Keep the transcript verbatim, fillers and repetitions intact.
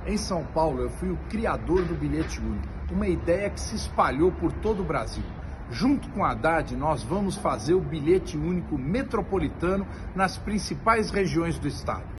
Em São Paulo, eu fui o criador do bilhete único, uma ideia que se espalhou por todo o Brasil. Junto com a Haddad, nós vamos fazer o bilhete único metropolitano nas principais regiões do estado.